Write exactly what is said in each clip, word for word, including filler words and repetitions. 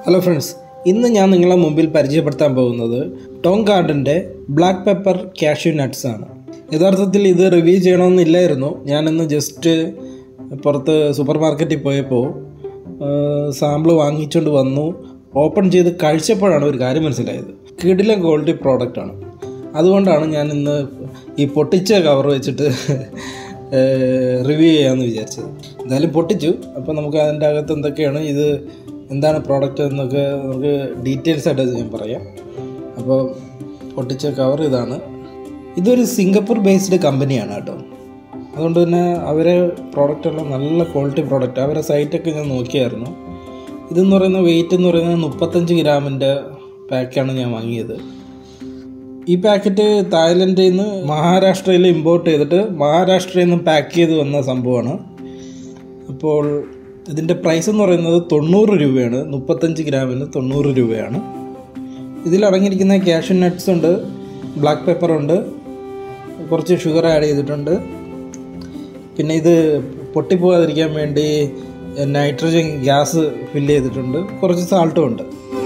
Hello friends, ഇന്ന് ഞാൻ നിങ്ങളെ മുമ്പിൽ പരിചയപ്പെടുത്താൻ പോകുന്നത് ടോങ് ഗാർഡന്റെ ബ്ലാക്ക് പെപ്പർ കാഷ്യൂ നട്ട്സ് ആണ്. യഥാർത്ഥത്തിൽ ഇത് റിവ്യൂ ചെയ്യണമെന്നില്ലായിരുന്നു. ഞാനിന്ന് ജസ്റ്റ് പുറത്ത് സൂപ്പർ മാർക്കറ്റിൽ പോയപ്പോൾ സാമ്പിൾ വാങ്ങിച്ചുകൊണ്ട് വന്നു. ഓപ്പൺ ചെയ്ത് കഴിച്ചപ്പോഴാണ് ഒരു കാര്യം മനസ്സിലായത്. കിടിലൻ ക്വാളിറ്റി പ്രോഡക്റ്റ് ആണ്. അതുകൊണ്ടാണ് ഞാൻ ഇന്ന് ഈ പൊട്ടിച്ച കവർ വെച്ചിട്ട് റിവ്യൂ ചെയ്യാമെന്ന് വിചാരിച്ചത്. എന്തായാലും പൊട്ടിച്ചു. അപ്പോൾ നമുക്ക് അതിൻ്റെ അകത്ത് എന്തൊക്കെയാണ്, ഇത് എന്താണ് പ്രോഡക്റ്റ് എന്നൊക്കെ നമുക്ക് ഡീറ്റെയിൽസ് ആയിട്ട് ഞാൻ പറയാം. അപ്പോൾ പൊട്ടിച്ച കവർ ഇതാണ്. ഇതൊരു സിംഗപ്പൂർ ബേസ്ഡ് കമ്പനിയാണ് കേട്ടോ. അതുകൊണ്ട് തന്നെ അവരെ പ്രോഡക്റ്റെല്ലാം നല്ല ക്വാളിറ്റി പ്രോഡക്റ്റ്. അവരെ സൈറ്റൊക്കെ ഞാൻ നോക്കിയായിരുന്നു. ഇതെന്ന് പറയുന്ന വെയിറ്റ് എന്ന് പറയുന്നത് മുപ്പത്തഞ്ച് ഗ്രാമിൻ്റെ പാക്കാണ് ഞാൻ വാങ്ങിയത്. ഈ പാക്കറ്റ് തായ്ലൻഡിൽ നിന്ന് മഹാരാഷ്ട്രയിൽ ഇമ്പോർട്ട് ചെയ്തിട്ട് മഹാരാഷ്ട്രയിൽ നിന്ന് പാക്ക് ചെയ്ത് വന്ന സംഭവമാണ്. അപ്പോൾ ഇതിൻ്റെ പ്രൈസ് എന്ന് പറയുന്നത് തൊണ്ണൂറ് രൂപയാണ്. മുപ്പത്തഞ്ച് ഗ്രാമിന് തൊണ്ണൂറ് രൂപയാണ്. ഇതിലടങ്ങിയിരിക്കുന്ന കാഷ്യൂ നട്ട്സ് ഉണ്ട്, ബ്ലാക്ക് പെപ്പർ ഉണ്ട്, കുറച്ച് ഷുഗർ ആഡ് ചെയ്തിട്ടുണ്ട്. പിന്നെ ഇത് പൊട്ടിപ്പോകാതിരിക്കാൻ വേണ്ടി നൈട്രജൻ ഗ്യാസ് ഫില്ല് ചെയ്തിട്ടുണ്ട്, കുറച്ച് സാൾട്ടും ഉണ്ട്.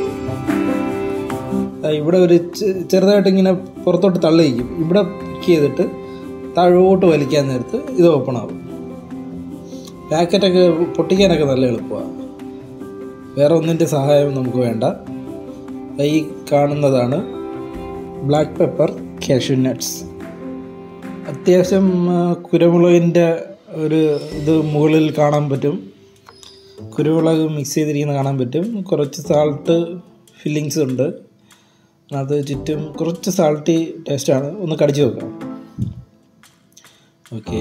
ഇവിടെ ഒരു ചെറുതായിട്ട് ഇങ്ങനെ പുറത്തോട്ട് തള്ളിയിരിക്കും. ഇവിടെ പിക്ക് ചെയ്തിട്ട് താഴോട്ട് വലിക്കാൻ നേരത്ത് ഇത് ഓപ്പൺ ആവും. പാക്കറ്റൊക്കെ പൊട്ടിക്കാനൊക്കെ നല്ല എളുപ്പമാണ്. വേറെ ഒന്നിൻ്റെ സഹായം നമുക്ക് വേണ്ട. ഈ കാണുന്നതാണ് ബ്ലാക്ക് പെപ്പർ കാഷ്യൂ നട്ട്സ്. അത്യാവശ്യം കുരുമുളകിൻ്റെ ഒരു ഇത് മുകളിൽ കാണാൻ പറ്റും. കുരുമുളക് മിക്സ് ചെയ്തിരിക്കുന്നത് കാണാൻ പറ്റും. കുറച്ച് സാൾട്ട് ഫില്ലിങ്സ് ഉണ്ട്. അത് ചുറ്റും കുറച്ച് സാൾട്ടി ടേസ്റ്റാണ്. ഒന്ന് കടിച്ചു നോക്കാം. ഓക്കെ,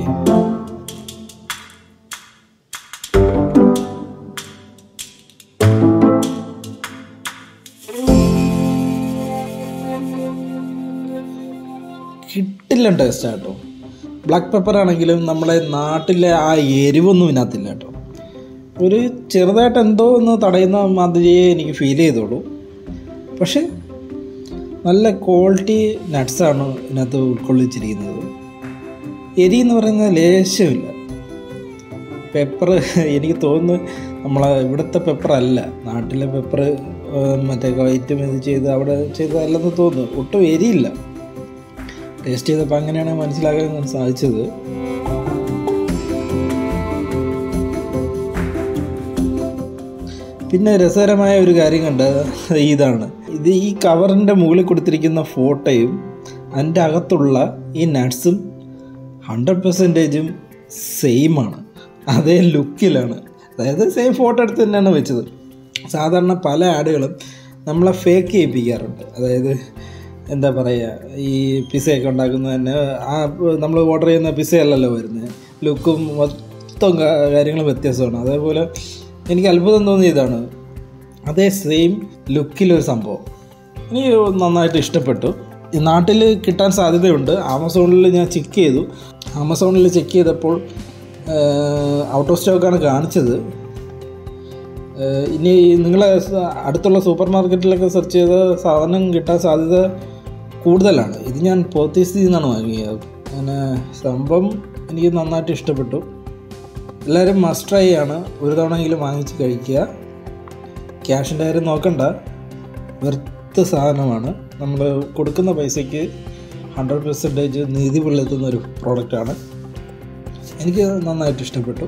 കിട്ടില്ല ടേസ്റ്റാണ് കേട്ടോ. ബ്ലാക്ക് പെപ്പർ ആണെങ്കിലും നമ്മളെ നാട്ടിലെ ആ എരിവൊന്നും ഇതിനകത്തില്ല കേട്ടോ. ഒരു ചെറുതായിട്ട് എന്തോ ഒന്ന് തടയുന്ന മാതിരിയേ എനിക്ക് ഫീൽ ചെയ്തോളൂ. പക്ഷെ നല്ല ക്വാളിറ്റി നട്ട്സാണ് ഇതിനകത്ത് ഉൾക്കൊള്ളിച്ചിരിക്കുന്നത്. എരി എന്ന് പറയുന്നത് ലേശമില്ല. പെപ്പർ എനിക്ക് തോന്നുന്നു നമ്മളെ ഇവിടുത്തെ പെപ്പറല്ല, നാട്ടിലെ പെപ്പർ മറ്റേ വൈറ്റും ഇത് ചെയ്ത് അവിടെ ചെയ്തതല്ലെന്ന് തോന്നുന്നു. ഒട്ടും എരിയില്ല. ടേസ്റ്റ് ചെയ്തപ്പോൾ അങ്ങനെയാണ് മനസ്സിലാക്കാൻ സാധിച്ചത്. പിന്നെ രസകരമായ ഒരു കാര്യം കണ്ട ഇതാണ്. ഇത് ഈ കവറിൻ്റെ മുകളിൽ കൊടുത്തിരിക്കുന്ന ഫോട്ടോയും അതിൻ്റെ അകത്തുള്ള ഈ നട്ട്സും ഹൺഡ്രഡ് പെർസെൻറ്റേജും സെയിമാണ്. അതേ ലുക്കിലാണ്. അതായത് സെയിം ഫോട്ടോ എടുത്ത് തന്നെയാണ് വെച്ചത്. സാധാരണ പല ആഡുകളും നമ്മളെ ഫേക്ക് ചെയ്യിപ്പിക്കാറുണ്ട്. അതായത് എന്താ പറയുക, ഈ പിസയൊക്കെ ഉണ്ടാക്കുന്നത് തന്നെ ആ നമ്മൾ ഓർഡർ ചെയ്യുന്ന പിസയല്ലല്ലോ വരുന്നത്. ലുക്കും മൊത്തം കാര്യങ്ങളും വ്യത്യാസമാണ്. അതേപോലെ എനിക്ക് അത്ഭുതം തോന്നിയതാണ്, അതേ സെയിം ലുക്കിലൊരു സംഭവം എനിക്ക് നന്നായിട്ട് ഇഷ്ടപ്പെട്ടു. നാട്ടിൽ കിട്ടാൻ സാധ്യതയുണ്ട്. ആമസോണിൽ ഞാൻ ചെക്ക് ചെയ്തു. ആമസോണിൽ ചെക്ക് ചെയ്തപ്പോൾ ഔട്ട് ഓഫ് സ്റ്റോക്കാണ് കാണിച്ചത്. ഇനി നിങ്ങൾ അടുത്തുള്ള സൂപ്പർ മാർക്കറ്റിലൊക്കെ സെർച്ച് ചെയ്ത സാധനം കിട്ടാൻ സാധ്യത കൂടുതലാണ്. ഇത് ഞാൻ പോത്തീസിൽ നിന്നാണ് വാങ്ങിയത്. അങ്ങനെ സംഭവം എനിക്ക് നന്നായിട്ട് ഇഷ്ടപ്പെട്ടു. എല്ലാവരും മസ്റ്റ് ട്രൈ ആണ്. ഒരു തവണയെങ്കിലും വാങ്ങിച്ച് കഴിക്കുക. ക്യാഷിൻ്റെ കാര്യം നോക്കണ്ട, വെറുത്ത സാധനമാണ്. നമ്മൾ കൊടുക്കുന്ന പൈസയ്ക്ക് ഹൺഡ്രഡ് പെർസെൻറ്റേജ് നീതി പുലർത്തുന്ന ഒരു പ്രോഡക്റ്റാണ്. എനിക്ക് നന്നായിട്ട് ഇഷ്ടപ്പെട്ടു.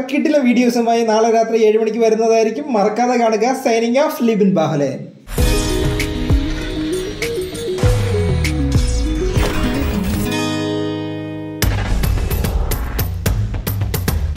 കിടിലൻ വീഡിയോസുമായി നാളെ രാത്രി ഏഴ് മണിക്ക് വരുന്നതായിരിക്കും. മറക്കാതെ കാണുക. Signing off Libin Bahuleyan.